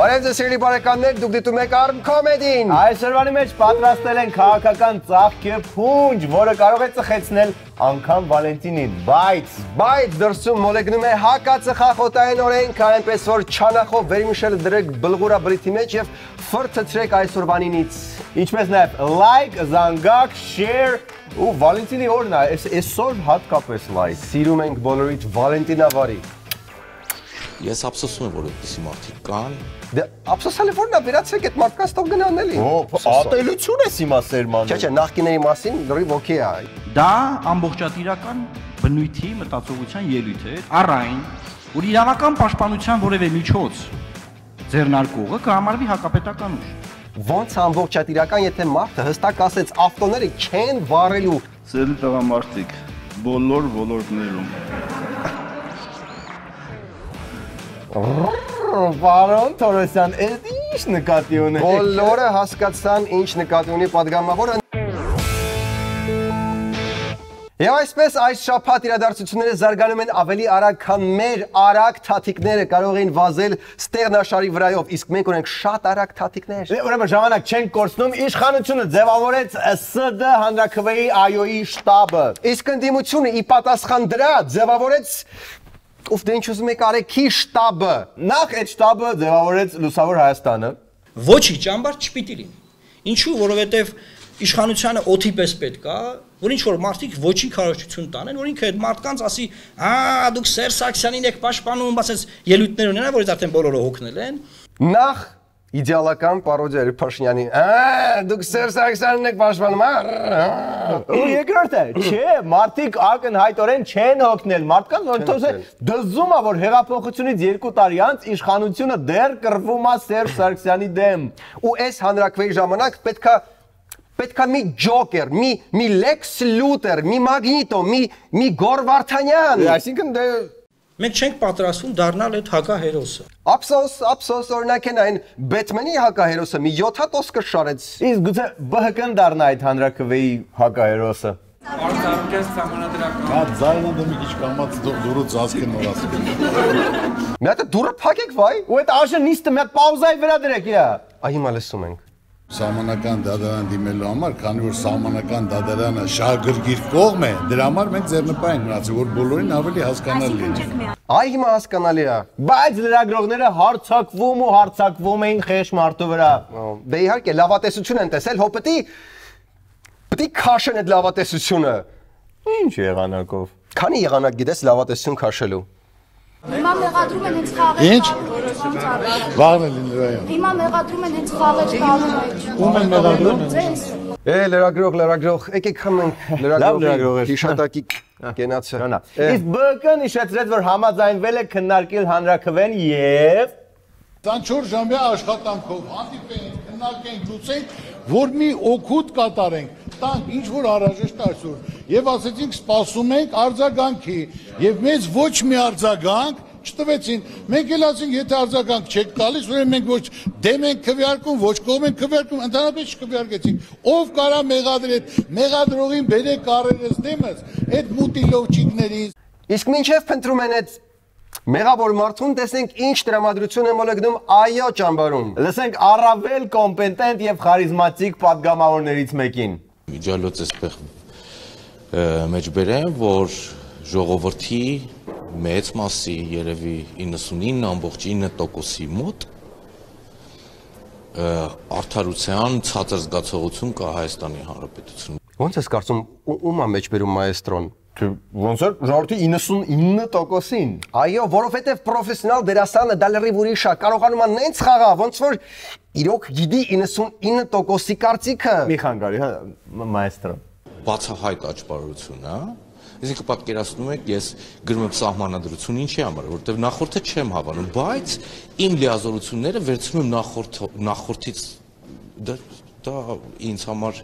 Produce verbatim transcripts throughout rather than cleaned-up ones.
Բարև ձեզ սիրելի բարեկամներ, դուք դիտում եք Arm Comedy-ին։ Այսօրվանի մեջ պատրաստել են քաղաքական ծաղկե փունջ, որը կարող է ծխեցնել անգամ Վալենտինին, բայց բայց դրսում մոլեգնում է հակածխախոտային օրենք, այնպես որ չանախով վերմիշել դրեք բլղուրա բրիթի մեջ եւ ֆրթցրեք այսօրվանինից։ Ինչպես նաեւ like, զանգակ, share ու Վալենտինի օրն է, այսօր հատկապես like։ Սիրում ենք բոլորիդ Վալենտինավարի։ Ես ափսոսում եմ, որ այդպիսի մարդիկ կան։ Դե ափսոսալի որն է, վերացրեք այդ մարդկանց տող գնան էլի։ Օ, ատելություն է հիմա սերմանում։ Չէ, չէ, նախկիների մասին լրիվ օքեյ է։ Դա ամբողջատիրական բնույթի մտածողության ելույթ է, առայն, որ իրավական պաշտպանության որևէ միջոց ձեռնարկողը կհամարվի հակապետական ուժ։ Ոնց ամբողջատիրական, եթե մարդը հստակ ասեց ավտոները չեն վառելու։ Սիրելի տղամարդիկ, բոլոր ոլորտներում Պարոն Թորոսյան, այդ ինչ նկատի ունեք։ Բոլորը հասկացան ինչ նկատի ունի պատգամավորը։ Եվ այսպես այս շաբաթ իրադարձությունները զարգանում են ավելի արագ, քան մեր արագ թաթիկները կարող են վազել ստեղնաշարի վրայով, իսկ մենք ունենք շատ արագ թաթիկներ։ Ուրեմն ժամանակ չենք կորցնում, իշխանությունը ձևավորեց ՍԴ հանրաքվեի ԱՅՈ-ի շտաբը։ Իսկ ընդդիմությունը ի պատասխան դրա ձևավորեց Ով դե ինչ ուզում եք արեքի շտաբը։ Նախ այդ շտաբը ձևավորեց Լուսավոր Հայաստանը։ Ոչի ճամբար չպիտի լինի։ Ինչու, որովհետև իշխանությանը օթի պես պետք է, որ ինչ որ մարդիկ ոչի քարոզչություն տանեն, որ ինքը այդ մարդկանց ասի, «Ահա, դուք Սերժ Սարգսյանին եք պաշտպանում», ասես ելույթներ ունենա, որից արդեն բոլորը հոգնել են։ Նախ իդեալական պարոդիա էր Փաշինյանի։ Ահա, դուք Սերժ Սարգսյանին եք պաշտպանում, ահա։ Ու երկրորդը, չէ, մարդիկ ակնհայտորեն չեն հոգնել, մարդկանց որ թող դզում է, որ հեղափոխությունից երկու տարի անց իշխանությունը դեռ կռվում է Սերժ Սարգսյանի դեմ։ Ու այս հանրաքվեի ժամանակ պետքա պետքա մի ջոկեր, մի մի Լեքս Լութեր, մի Մագնիտո, մի մի Գոր Վարդանյան։ Այսինքն դե Մենք չենք պատրաստվում դառնալ այդ հակահերոսը։ Ափսոս, ափսոս, օրինակ են այն Բեթմենի հակահերոսը մի յոթ հատ կշարեց։ Իսկ գուցե ԲՀԿ-ն դառնա այդ հանրաքվեի հակահերոսը։ Արտարքես համանadrական։ Հա ձայնը դու մի քիչ կամած դուրը ծածկեն նորացին։ Մի հատ դուրը փակեք վայ։ Ու այդ աշը նիստը մի հատ պաուզայի վրա դրեք իրա։ Այ հիմա լսում ենք։ Սահմանական դատարան դիմելու համար, քանի որ սահմանական դատարանը շահագրգիռ կողմ է, դրա համար մենք ձեռնպահ ենք մնացել, որ բոլորին ավելի հասկանալի լինի։ Այ հիմա հասկանալի է։ Բայց լրագրողները հարցակվում ու հարցակվում էին խեղճ մարդու վրա։ Դե իհարկե լավատեսություն են տեսել, հո պետք է պետք է քաշեն այդ լավատեսությունը։ Ինչ եղանակով։ Քանի եղանակ գիտես լավատեսություն քաշելու։ Հիմա մեղադրում են հենց խաղեր։ Ինչ։ Վաղն է լինի։ Հիմա մեղադրում են հենց խաղեր տալու։ Ում են մեղադրում։ Ձեզ։ Է լրագրող, լրագրող, եկեք խմենք լրագրողի հիշատակի կենացը։ Իսկ ԲՀԿ-ն իշեցրեց, որ համաձայնվել է քննարկել հանրաքվեն եւ տասնչորս ժամյա աշխատանքով հանդիպենք, քննարկենք, լուծենք, որ մի օգուտ կատարենք, տանք ինչ որ հարաժեշտ այսօր։ Եվ ասեցինք սպասում ենք արձագանքի եւ մեզ ոչ մի արձագանք չտվեցին։ Մենք էլ ասենք, եթե արձագանք չեք տալիս, ուրեմն մենք ոչ դեմ ենք քվեարկում, ոչ կողմ ենք քվեարկում, ընդհանրապես չքվեարկեցինք։ Ով կարա մեղադրել այդ մեղադրողին բերեք առերես դեմս, այդ մուտիլովչիկներին։ Իսկ մինչև փնտրում են այդ մեղավոր մարդուն, տեսենք ինչ տրամադրություն է մոլեգնում ԱՅՈ ճամբարում։ Լսենք առավել կոմպետենտ եւ խարիզմատիկ падգամավորներից մեկին։ Միջալոց էսպես մեջ բերեմ, որ ժողովրդի մեծ մասի երևի իննսունինը ամբողջ ինը տոկոսի մոտ արդարության ցածր զգացողություն կա Հայաստանի Հանրապետությունում։ Ոնց ես կարծում ում է մեջ բերում մայեստրոն։ Ոնց որ ժողովրդի իննսունինը տոկոսին։ Այո, որովհետև պրոֆեսիոնալ դերասանը դա լրիվ ուրիշ է, կարողանում է նենց խաղա, ոնց որ իրոք գիտի իննսունինը տոկոսի կարծիքը։ Մի խանգարի, հա, մայստրո։ Բացահայտ աճպարություն, հա։ Իսկ պատկերացնում եք, ես գրում եմ սահմանադրություն ինչի համար, որովհետև նախորդը չեմ հավանում, բայց իմ լիազորությունները վերցնում եմ նախորդ նախորդից դա ինձ համար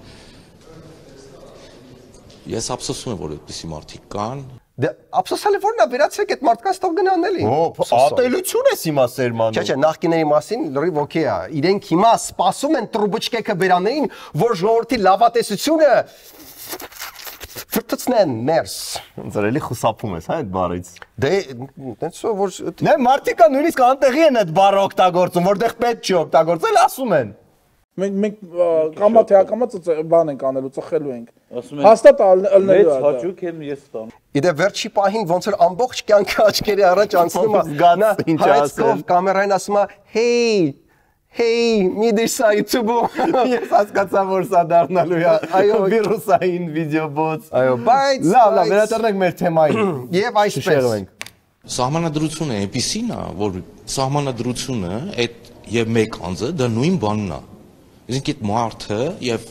Ես ափսոսում եմ, որ այդպիսի մարդիկ կան։ Դե ափսոսալի որն է, վերացրեք այդ մարդկանց տող գնան էլի։ Օ, ատելություն է հիմա սերմանում։ Չէ, չէ, նախկիների մասին լրիվ օքեյ է։ Իրենք հիմա սպասում են տրուբուչկեքը բերաներին, որ ժողովրդի լավատեսությունը Կթցնեն ներս։ Ոնց էլի խուսափում ես, հա, այդ բառից։ Դե դենց որ Նե մարդիկա նույնիսկ անտեղի են այդ բառը օգտագործում, որտեղ պետք չի օգտագործել, ասում են։ Մենք մենք կամա թե ակամա բան ենք անելու, ծխելու ենք։ Հաստատ ըլնելու է։ Մեծ հաճույք եմ ես ստանում։ Իդե վերջի պահին ոնց որ ամբողջ կյանքը աչքերի առաջ անցնում է, գանա հայցքով կամերային ասում է, «Hey, hey, մի դիսա YouTube-ում»։ Ես հասկացա, որ սա դառնալու է այո վիրուսային վիդեոբոց։ Այո, բայց լավ, լավ, վերադառնանք մեր թեմային։ Եվ այսպես Սահմանադրությունը այնպեսին է, որ սահմանադրությունը այդ եւ մեկ անձը դա նույն բանն է։ Իսկ այդ մարդը եւ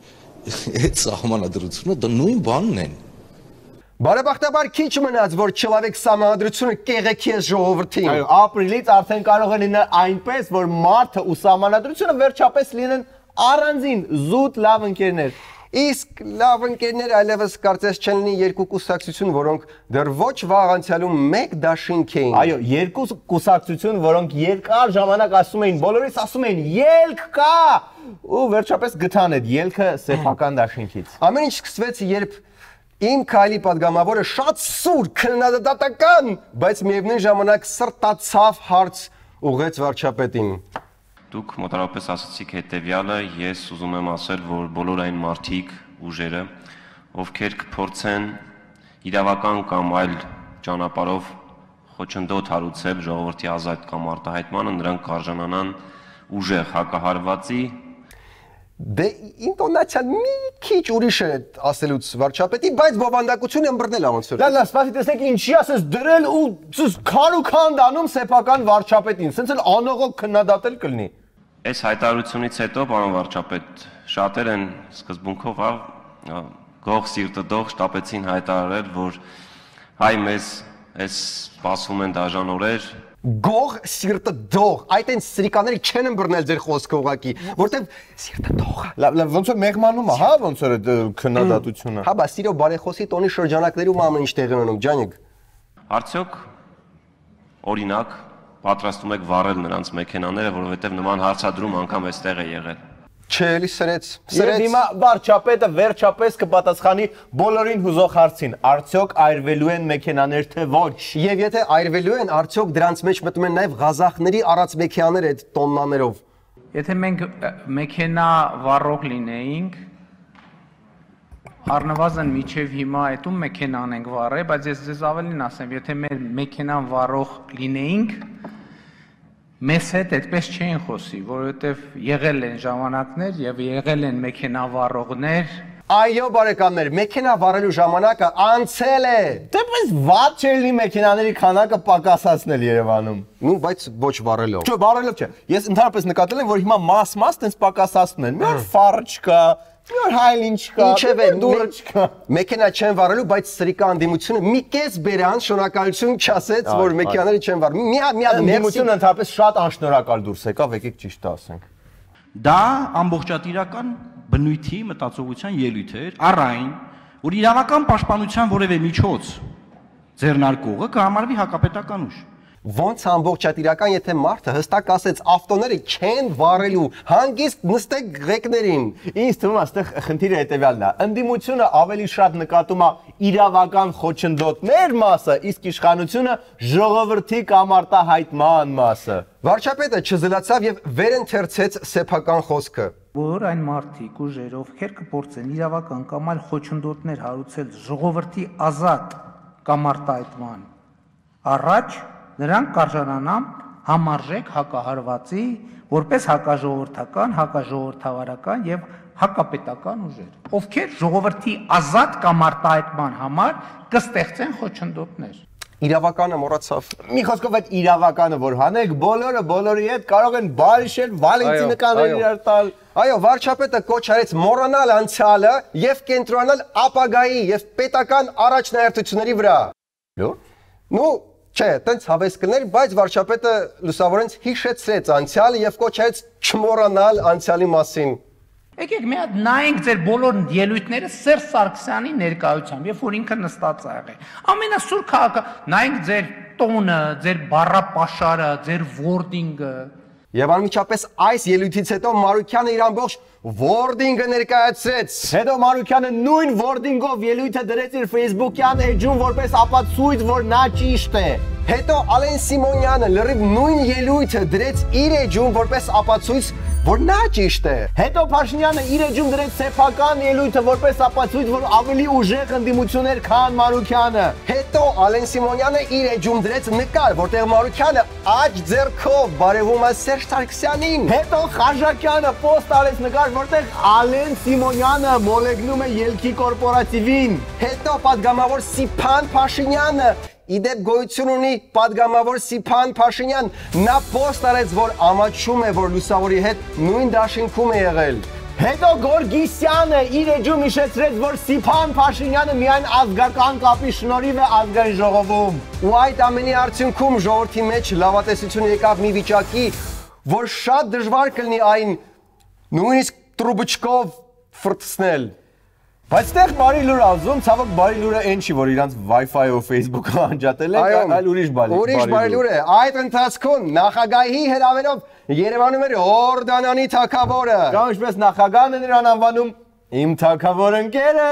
այդ սահմանադրությունը դա նույն բանն են։ Բարեբախտաբար քիչ մնաց, որ չլավեք սահմանադրությունը կեղեքի է ժողովրդին։ Այո, ապրիլից արդեն կարող է լինել այնպես, որ մարդը ու սահմանադրությունը վերջապես լինեն առանձին զուտ լավ ընկերներ։ Իսկ լավ ընկերներ այլևս կարծես չեն լինի երկու կուսակցություն, որոնք դեռ ոչ վաղ անցյալում մեկ դաշինք էին։ Այո, երկու կուսակցություն, որոնք երկար ժամանակ ասում էին, բոլորիս ասում էին ելք կա, ու վերջապես գտան այդ ելքը սեփական դաշինքից։ Ամեն ինչ սկսվեց, երբ իմ քայլի падգամավորը շատ սուր քննադատական, բայց միևնույն ժամանակ սրտացավ հարց ուղղեց վարչապետին։ Դուք մոտավորապես ասացիք հետևյալը, ես ուզում եմ ասել, որ բոլոր այն մարդիկ, ուժերը, ովքեր կփորձեն իրավական կամ այլ ճանապարհով խոչընդոտ հարուցել ժողովրդի ազատ կամ արտահայտմանը, նրանք կարժանանան ուժեղ հակահարվածի։ Դե ինտոնացիան մի քիչ ուրիշ է ասելուց վարչապետի, բայց բովանդակություն ըմբռնել է ոնց որ։ Լավ, լավ, սպասի տեսեք ինչի ասես դրել ու քար ու քանդ անում սեփական վարչապետին, սենց էլ անողոք քննադատել կլինի։ Այս հայտարարությունից հետո, պարոն վարչապետ, շատեր են սկզբունքով գող սիրտը դող շտապեցին հայտարարել, որ հայ մեզ այս սպասում են դաժան օրեր։ Գող սիրտը դող, այդ այն սրիկաները չեն ըմբռնել ձեր խոսքը ուղակի, որտեվ սիրտը դող է։ Լավ, լավ, ոնց որ մեղմանում է, հա, ոնց որ քննադատությունը։ Հա, բա սիրո բարեխոսի տոնի շրջանակներում ամեն ինչ տեղի ունենում, ջանիկ։ Արդյոք օրինակ պատրաստում եք վառել նրանց մեքենաները, որովհետև նման հարցադրում անգամ այստեղ է եղել։ Չէ, էլի սրեց, Եվ հիմա վարչապետը վերջապես կպատասխանի բոլորին հուզող հարցին, արդյոք այրվելու են մեքենաներ թե ոչ։ Եվ եթե այրվելու են, արդյոք դրանց մեջ մտնում են նաև ղազախների առած մեքենաներ այդ տոննաներով։ Եթե մենք մեքենա վառող լինեինք, առնվազն միջև հիմա այդում մեքենան ենք վառել, բայց ես ձեզ ավելին ասեմ, եթե մեր մեքենան վառող լինեինք, մեզ հետ այդպես չէին խոսի, որովհետև եղել են ժամանակներ եւ եղել են մեքենա վառողներ։ Այո, բարեկամներ, մեքենա վառելու ժամանակը անցել է։ Դե բայց վատ չէ լինի մեքենաների քանակը պակասացնել Երևանում։ Ну, բայց ոչ վառելով։ Չէ, վառելով չէ։ Ես ընդհանրապես նկատել եմ, որ հիմա մաս-մաս տենց պակասացնում են։ Մի օր ֆարը չկա, մի օր հայլին չկա, ինչևէ դուրը չկա։ Մեքենա չեն վառելու, բայց սրիկա անդիմությունը մի կես բերան շնորհակալություն չասեց, որ մեքենաները չեն վառում։ Մի հատ մի հատ անդիմությունը ընդհանրապես շատ անշնորհակալ դուրս եկավ, եկեք ճիշտ ասենք։ Դա ամբողջատիրական բնույթի մտածողության ելույթ էր, առայն, որ իրավական պաշտպանության որևէ միջոց ձեռնարկողը կհամարվի հակապետական ուժ։ Ոնց ամբողջատիրական, եթե մարդը հստակ ասեց ավտոները չեն վառելու, հանգիստ նստեք ղեկներին։ Ինձ թվում է, այստեղ խնդիրը հետևյալն է։ Ընդդիմությունը ավելի շատ նկատում է իրավական խոչընդոտներ մասը, իսկ իշխանությունը ժողովրդի կամ արտահայտման մասը։ Վարչապետը չզլացավ եւ վերընթերցեց սեփական խոսքը։ Որ այն մարդիկ ուժեր, ովքեր կփորձեն իրավական կամ այլ խոչընդոտներ հարուցել ժողովրդի ազատ կամ արտահայտման առաջ, նրանք կարժանանան համարժեք հակահարվածի, որպես հակաժողովրդական, հակաժողովրդավարական եւ հակապետական ուժեր, ովքեր ժողովրդի ազատ կամ արտահայտման համար կստեղծեն խոչընդոտներ։ Իրավականը մոռացավ։ Մի խոսքով այդ իրավականը որ հանեք, բոլորը բոլորի հետ կարող են բարիշել, վալենտինականներ իրար տալ։ Այո, վարչապետը կոչ արեց մոռանալ անցյալը եւ կենտրոնանալ ապագայի եւ պետական առաջնահերթությունների վրա։ Լո՞։ Ну, չէ, տենց հավես կներ, բայց վարչապետը լուսավորենց հիշեցրեց անցյալը եւ կոչ արեց չմոռանալ անցյալի մասին։ Եկեք մի հատ նայենք ձեր բոլոր ելույթները Սերժ Սարգսյանի ներկայությամբ, երբ որ ինքը նստած է եղել։ Ամենասուր քաղաքը, նայենք ձեր տոնը, ձեր բառապաշարը, ձեր wording-ը։ Եվ անմիջապես այս ելույթից հետո Մարուկյանը իր ամբողջ wording-ը ներկայացրեց։ Հետո Մարուկյանը նույն wording-ով ելույթը դրեց իր Facebook-յան էջում որպես ապացույց, որ նա ճիշտ է։ Հետո Ալեն Սիմոնյանը լրիվ նույն ելույթը դրեց իր էջում որպես ապացույց, որ նա ճիշտ է։ Հետո Փաշինյանը իր էջում դրեց սեփական ելույթը որպես ապացույց, որ ավելի ուժեղ ընդդիմություններ քան Մարուկյանը։ Հետո Ալեն Սիմոնյանը իր էջում դրեց նկար, որտեղ Մարուկյանը աջ ձեռքով բարևում է Սերժ Սարգսյանին։ Հետո Խաչակյանը post արեց նկար, որտեղ Ալեն Սիմոնյանը մոլեգնում է ելքի կորպորատիվին։ Հետո падգամավոր Սիփան Փաշինյանը Իդեպ գոյություն ունի падգամավոր Սիփան Փաշինյան, նա post արեց, որ ամաչում է, որ լուսավորի հետ նույն դաշինքում է եղել։ Հետո Գորգիսյանը իր էջում հիշեցրեց, որ Սիփան Փաշինյանը միայն ազգական կապի շնորհիվ է ազգային ժողովում։ Ու այդ ամենի արդյունքում ժողովրդի մեջ լավատեսություն եկավ մի վիճակի, որ շատ դժվար կլինի այն նույնիսկ տրուբուչկով ֆրտցնել։ Բայց ստեղ բարի լուր ասում, ցավոք բարի լուրը այն չի, որ իրանց Wi-Fi-ով Facebook-ը անջատել է, այլ ուրիշ բարի լուր։ Ուրիշ բարի լուր է։ Այդ ընթացքում նախագահի հրավերով Երևանում էր Հորդանանի թագավորը։ Կամ ինչպես նախագահն է նրան անվանում իմ թագավոր ընկերը։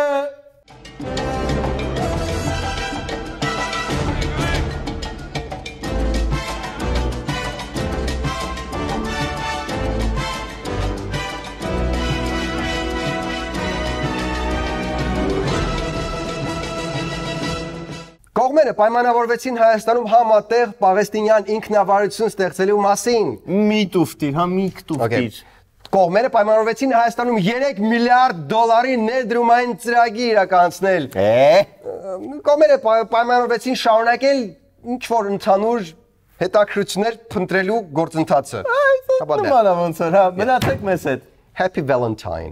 Կողմերը պայմանավորվեցին Հայաստանում համատեղ Պաղեստինյան ինքնավարություն ստեղծելու մասին։ Մի տուֆտիր, հա մի տուֆտիր։ Կողմերը պայմանավորվեցին Հայաստանում երեք միլիարդ դոլարի ներդրումային ծրագիր իրականացնել։ Է։ Կողմերը պայմանավորվեցին շարունակել ինչ որ ընդհանուր հետաքրքրություններ փնտրելու գործընթացը։ Նմանա ոնց էր, հա, մնացեք մեզ հետ։ Happy Valentine։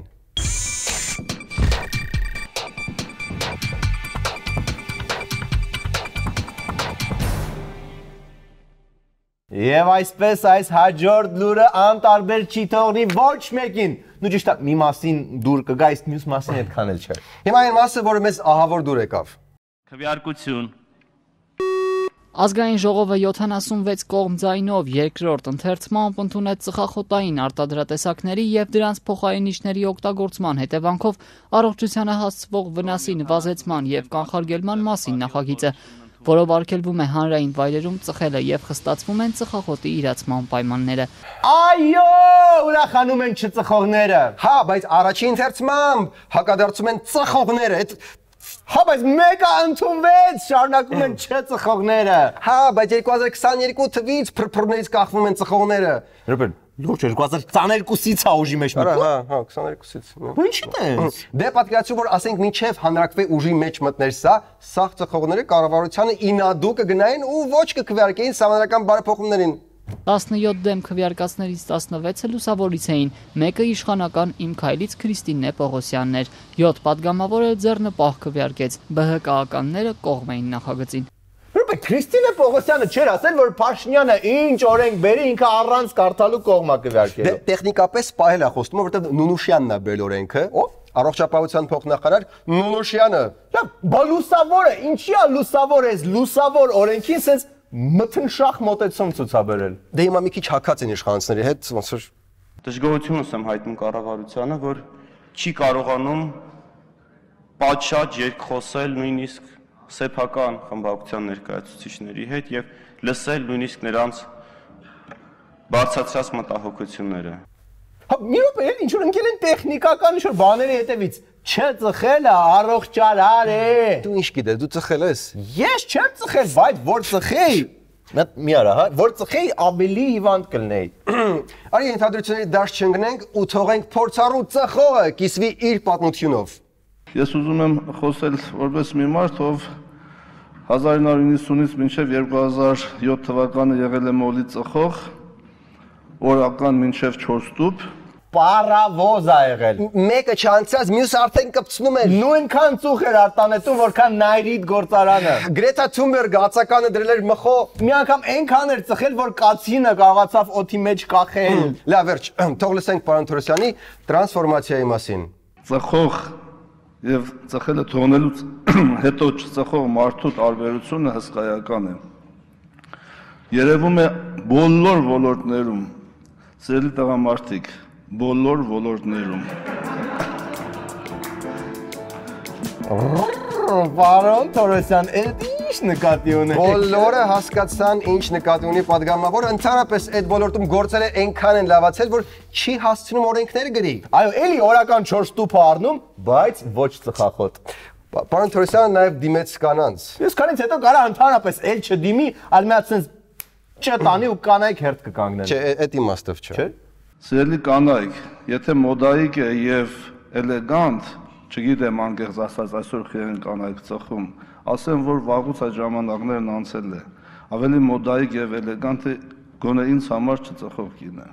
Եվ այսպես այս հաջորդ լուրը անտարբեր չի թողնի ոչ մեկին։ Նու ճիշտ է, մի մասին դուր կգա, իսկ մյուս մասին այդքան էլ չէ։ Հիմա այն մասը, որը մեզ ահավոր դուր եկավ։ Քվեարկություն։ Ազգային ժողովը յոթանասունվեց կողմ ձայնով երկրորդ ընթերցմամբ ընդունեց ծխախոտային արտադրատեսակների եւ դրանց փոխարինիչների օգտագործման հետևանքով առողջությանը հասցվող վնասի նվազեցման եւ կանխարգելման մասին նախագիծը, որով արգելվում է հանրային վայրերում ծխելը եւ խստացվում են ծխախոտի իրացման պայմանները։ Այո, ուրախանում են չծխողները։ Հա, բայց առաջին ընթերցմամբ հակադարձում են ծխողները։ Հա, բայց մեկը ընդունվեց, շարունակում են չծխողները։ Հա, բայց երկու հազար քսաներկու թվից փրփրներից կախվում են ծխողները։ Ռոբերտ, լուրջ երկու հազար քսաներկուից է ուժի մեջ մտնում։ Հա, հա, քսաներկուից։ Ինչի՞ տես։ Դե պատկերացրու, որ ասենք մինչև հանրակրվե ուժի մեջ մտներ սա, սաղ ծխողները կառավարությանը ինադու կգնային ու ոչ կքվեարկեին սահմանադրական բարեփոխումներին։ տասնյոթ դեմ քվեարկածներից տասնվեցը լուսավորից էին, մեկը իշխանական Իմ քայլից Քրիստինե Պողոսյանն էր, յոթ պատգամավորը ձեռնպահ քվեարկեց, Բ Հ Կ-ականները կողմ էին նախագծին։ Բայց Քրիստինե Պողոսյանը չէր ասել, որ Փաշինյանը ինչ օրենք բերի ինքը առանց կարդալու կողմա քվեարկել։ Դե տեխնիկապես պահել է խոստումը, որտեղ Նունուշյանն է բերել օրենքը։ Ո՞վ։ Առողջապահության փոխնախարար Նունուշյանը։ Լավ, բա լուսավորը, ինչի է լուսավոր ես, լուսավոր օրենքին sense մթնշախ մոտեցում ցուցաբերել։ Դե հիմա մի քիչ հակած են իշխանությունների հետ, ոնց որ Դժգոհությունս եմ հայտնում կառավարությանը, որ չի կարողանում պատշաճ երկխոսել նույնիսկ սեփական խմբակցության ներկայացուցիչների հետ եւ լսել նույնիսկ նրանց բարձրացած մտահոգությունները։ Հա, մի րոպե, ինչ որ ընկել են տեխնիկական ինչ որ բաների հետևից։ Չծխելը առողջարար է։ Դու ինչ գիտես, դու ծխել ես։ Ես չեմ ծխել, բայց որ ծխեի, մի արա, հա, որ ծխեի ավելի հիվանդ կլինեի։ Արի ենթադրությունների դաշտ չընկնենք ու թողենք փորձառու ծխողը կիսվի իր պատմությունով։ Ես ուզում եմ խոսել որպես մի մարդ, ով հազար ինը հարյուր նվաթից մինչև երկու հազար յոթ թվականը եղել է մոլի ծխող, օրական մինչև չորս տուփ։ Պարավոզ ա եղել։ Մեկը չանցած, մյուս արդեն կպցնում էր։ Նույնքան ծուխ էր արտանետում, որքան Նայրիդ գործարանը։ Գրետա Թունբերգ ածականը դրել էր մխո։ Մի անգամ այնքան էր ծխել, որ կացինը կարողացավ օդի մեջ կախել։ Լավ, վերջ, թող լսենք պարոն Թորոսյանի տրանսֆորմացիայի մասին։ Ծխող եւ ծխելը թողնելուց հետո չծխող մարդու տարբերությունը հսկայական է։ Երևում է բոլոր ոլորտներում Սիրելի տղամարդիկ, բոլոր ոլորտներում Պարոն Թորոսյան, այդ ինչ նկատի ունեք։ Բոլորը հասկացան ինչ նկատի ունի падգամավորը, ընդհանրապես այդ ոլորտում գործերը այնքան են լավացել, որ չի հասցնում օրենքներ գրի։ Այո, էլի օրական չորս տուփ առնում, բայց ոչ ծխախոտ։ Պարոն Թորոսյանը նաև դիմեց կանանց։ Ես կանից հետո կարա ընդհանրապես էլ չդիմի, այլ մի հատ sense չտանի ու կանայք հերթ կկանգնեն։ Չէ, այդ իմաստով չէ։ Սիրելի կանայք, եթե մոդայիկ է եւ էլեգանտ, չգիտեմ անկեղծ ասած այսօր խեն կանայք ծխում, ասեմ որ վաղուց այդ ժամանակներն անցել է։ Ավելի մոդայիկ եւ էլեգանտ է գոնե ինձ համար չծխող կինը։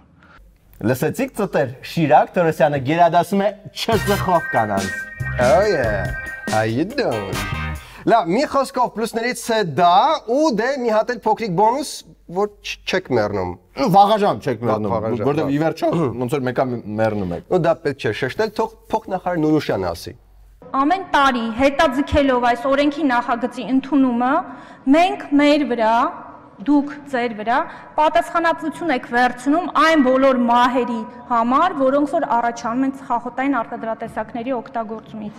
Լսեցիք ծտեր, Շիրակ Թորոսյանը գերադասում է չծխող կանանց։ Oh yeah. How you doing? Լավ, մի խոսքով պլյուսներից է դա ու դե մի հատ էլ փոքրիկ բոնուս, որ չեք մեռնում։ Վաղաժամ չեք մեռնում, որտեղ ի վերջո ոնց որ մեկը մեռնում եք։ Ու դա պետք չէ շեշտել, թող փոխնախարար Նուրուշյանը ասի։ Ամեն տարի հետաձգելով այս օրենքի նախագծի ընդունումը, մենք մեր վրա, դուք ձեր վրա պատասխանատվություն եք վերցնում այն բոլոր մահերի համար, որոնք որ առաջանում են ծխախոտային արտադրատեսակների օգտագործումից։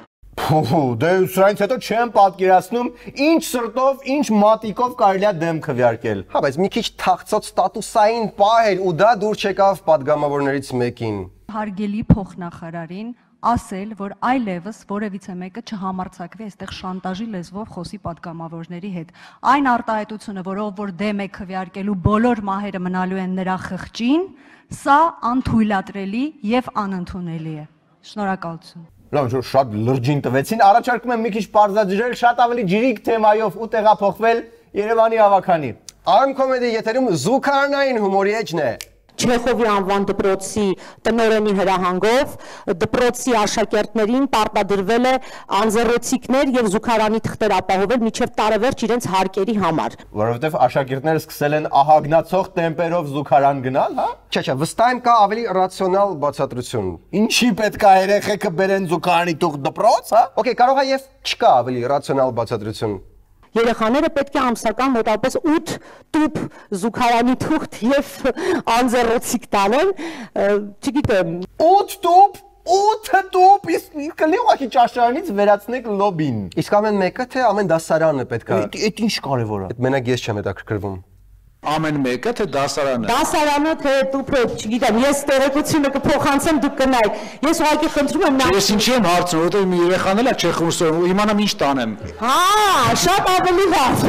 Դե սրանից հետո չեմ պատկերացնում ինչ սրտով, ինչ մատիկով կարելի է դեմ քվեարկել։ Հա, բայց մի քիչ թաղծոց ստատուսային պահ էր ու դա դուր չեկավ падգամավորներից մեկին։ Հարգելի փոխնախարարին ասել, որ այլևս որևիցե մեկը չհամարձակվի այստեղ շանտաժի լեզվով խոսի падգամավորների հետ։ Այն արտահայտությունը, որով որ դեմ է քվեարկելու բոլոր մահերը մնալու են նրա խղճին, սա անթույլատրելի եւ անընդունելի է։ Շնորհակալություն։ Լավ, որ շատ լրջին տվեցին, առաջարկում եմ մի քիչ պարզաջրել շատ ավելի ջրիկ թեմայով ու տեղափոխվել Երևանի ավականի։ Arm Comedy եթերում զուգարանային հումորի էջն է։ Չեխովի անվան դպրոցի տնօրենի հրահանգով դպրոցի աշակերտներին պարտադրվել է անձեռոցիկներ եւ զուգարանի թղթեր ապահովել մինչեւ տարեվերջ իրենց հարկերի համար։ Որովհետեւ աշակերտները սկսել են ահագնացող տեմպերով զուգարան գնալ, հա։ Չէ, չէ, վստահ եմ կա ավելի ռացիոնալ բացատրություն։ Ինչի պետք է երեխեքը բերեն զուգարանի թուղթ դպրոց, հա։ Okay, կարող է եւ չկա ավելի ռացիոնալ բացատրություն։ Երեխաները պետք է ամսական մոտավորապես ութ տուփ զուգարանի թուղթ եւ անձեռոցիկ տանեն, չգիտեմ, ութ տուփ, ութ տուփ, իսկ կլի ուղղակի ճաշարանից վերացնեք լոբին։ Իսկ ամեն մեկը թե ամեն դասարանը պետք է։ Այդ ինչ կարևոր է։ Այդ մենակ ես չեմ հետաքրքրվում։ Ամեն մեկը թե դասարանը։ Դասարանը թե տուփը, չգիտեմ, ես տեղեկությունը կփոխանցեմ, դուք կնայեք։ Ես ուղղակի խնդրում եմ նա։ Ես ինչի եմ հարցնում, որովհետեւ մի երեխան էլ է չեխուսում, ու իմանամ ինչ տանեմ։ Հա, շատ ավելի լավ։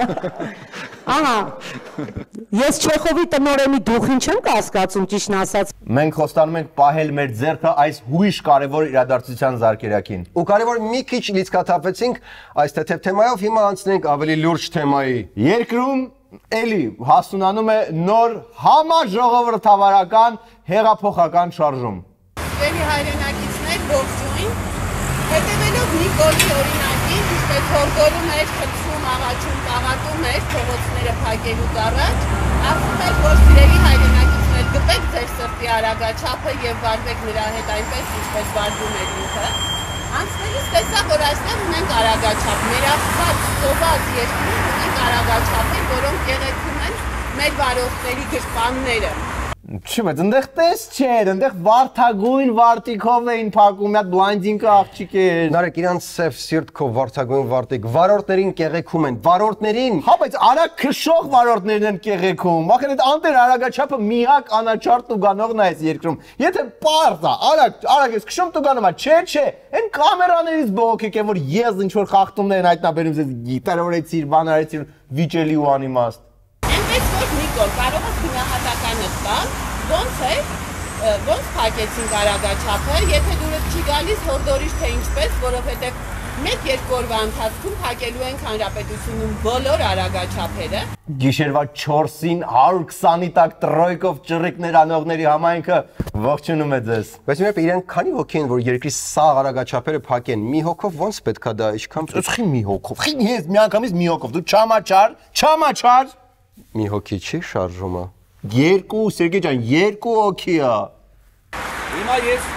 Ահա։ Ես Չեխովի տնօրենի դուխին չեմ կասկածում, ճիշտն ասած։ Մենք խոստանում ենք պահել մեր ձեռքը այս հույժ կարևոր իրադարձության զարկերակին։ Ու կարևոր մի քիչ լիցքաթափվեցինք այս թեթև թեմայով, հիմա անցնենք ավելի լուրջ թեմայի։ Երկրում էլի հասունանում է նոր համաժողովրդավարական հեղափոխական շարժում։ Սիրելի հայրենակիցներ, ողջույն։ Հետևելով Նիկոլի օրինակին, ինչպես հորդորում էր, խնդրում, աղաչում, տաղատում էր փողոցները փակելուց առաջ, ասում էր, որ սիրելի հայրենակիցներ, գտեք ձեր սրտի արագաչափը եւ վարվեք նրա հետ այնպես, ինչպես վարվում էր ինքը։ Անցնելիս տեսա, որ այստեղ ունենք արագաչափ, մերախված, սոված երկրում ունենք արագաչափեր, որոնք գեղեցում են մեր վարորդների գրպանները։ Չի, բայց ընդեղ տես չէր, ընդեղ վարդագույն վարտիկով էին փակում, մի հատ բլայնդինգը աղջիկ էր։ Նարեկ իրանց սև սիրտքով վարդագույն վարտիկ, վարորդներին կեղեքում են, վարորդներին։ Հա, բայց արագ քշող վարորդներն են կեղեքում։ Ախր այդ անտեր արագաչափը միակ անաչառ տուգանողն է այս երկրում։ Եթե պարզ է, արագ, արագ ես քշում տուգանում է, չէ, չէ, այն կամերաներից բողոքեք են, որ ես ինչ որ խախտումներ են հայտնաբերում, ես գիտարորեցիր, բան արեցիր, վիճելի ու անիմաստ։ Այնպես որ Նիկոլ, կարող ես գնահատականը տալ, ոնց է, ոնց փակեցին արագաչափը, եթե դուրս չի գալիս հորդորիչ թե ինչպես, որովհետև մեկ-երկու օրվա ընթացքում փակելու են հանրապետությունում բոլոր արագաչափերը։ Գիշերվա չորսին հարյուր քսանի տակ տրոյկով ճռիկներ անողների համայնքը ողջունում է ձեզ։ Բայց իրանք իրենք քանի հոգի են, որ երկրի սաղ արագաչափերը փակեն, մի հոգով ոնց պետքա դա ինչքան Խի մի հոգով, խի ես միանգամից մի հոգով, դու չամաչար, չամաչար։ Մի հոգի չի շարժումը։ Երկու, Սերգեյ ջան, երկու հոգի է։ Հիմա ես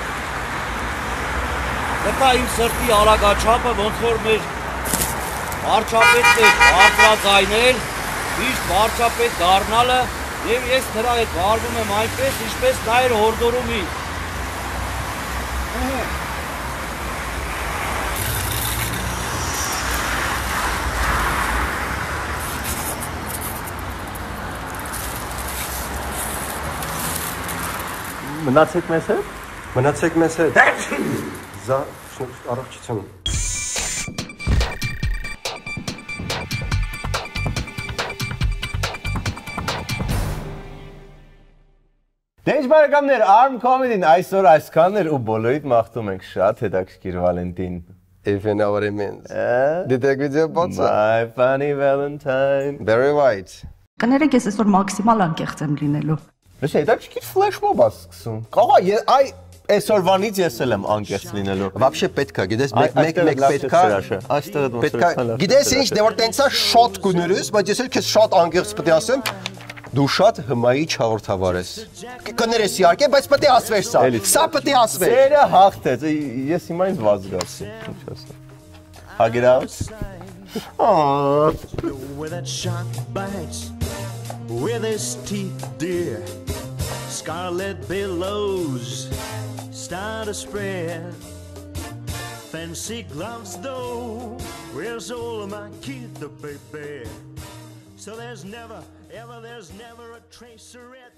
գտա իմ սրտի արագաչափը, ոնց որ մեր վարչապետն է բարձրաձայնել, միշտ վարչապետ դառնալը Եվ ես նրա հետ վարվում եմ այնպես, ինչպես նա էր հորդորում ինձ։ Մնացեք մեզ հետ։ Մնացեք մեզ հետ։ Զա առողջություն։ Դե ինչ բարեկամներ, Arm Comedy-ն այսօր այսքանն էր ու բոլորիդ մաղթում ենք շատ հետաքրքիր Վալենտին։ If you know what it means. Դիտեք վիդեո բացը։ My funny Valentine. Very white. Կներեք ես այսօր մաքսիմալ անկեղծ եմ լինելու։ Լսի, հետաքրքիր flash mob ա սկսում։ Կաղա, այ այսօրվանից ես էլ եմ անկեղծ լինելու։ Вообще պետքա, գիտես, մեկ մեկ պետքա։ Այստեղ պետքա։ Գիտես ինչ, դե որ տենցա շոտ կուներես, բայց ես էլ քեզ շատ անկեղծ պետք է ասեմ։ Դու շատ հմայի չհաղորդավար ես։ Կներես իհարկե, բայց պետք է ասվեր սա։ Սա պետք է ասվեր։ Սերը հաղթեց, ես հիմա ինձ վազգացի, ինչ ասեմ։ Hug it out. Where that shark bites with his teeth, dear. Scarlet billows start to spread. Fancy gloves though, where's all of my kid, the baby? So there's never, ever, there's never a trace of red.